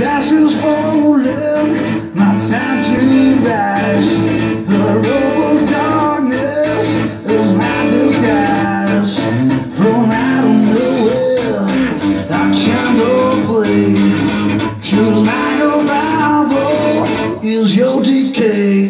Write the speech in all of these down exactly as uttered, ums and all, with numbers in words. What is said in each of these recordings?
fast is falling, my time to rise. The robe of darkness is my disguise. From out of nowhere, I cannot flee, 'cause my arrival is your decay.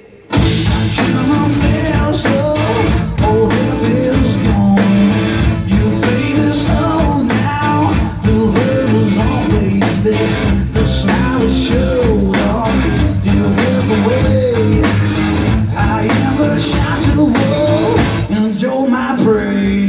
I cannot feel so, all hope is gone. You fade is so now, the hurt is always there. The smile is showed on, you live away. I am the shadow wolf, and you're my prey.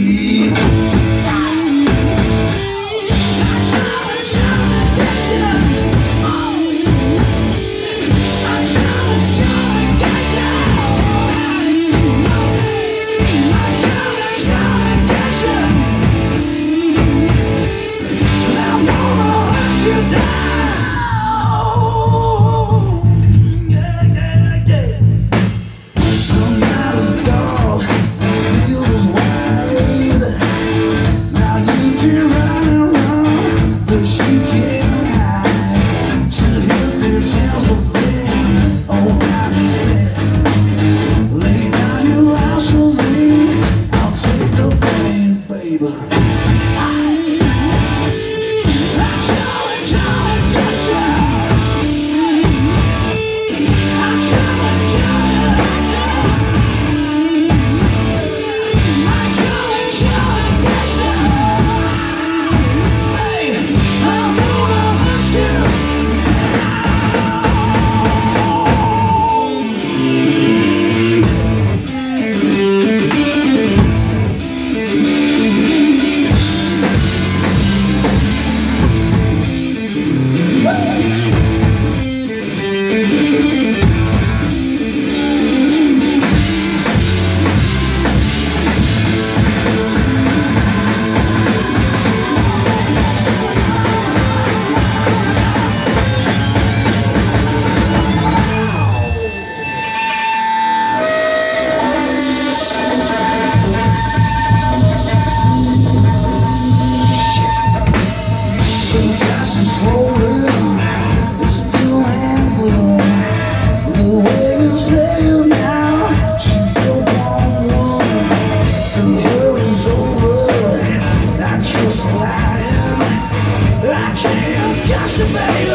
Baby.